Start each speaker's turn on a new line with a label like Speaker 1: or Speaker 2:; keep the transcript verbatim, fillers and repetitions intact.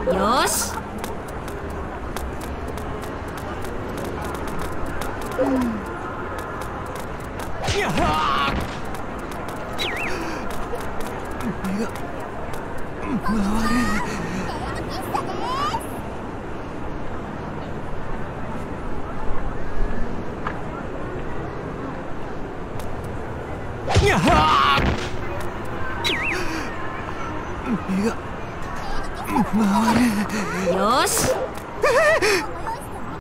Speaker 1: よし。
Speaker 2: やっはー。目が回る。やっはー。目が回る。
Speaker 1: よし。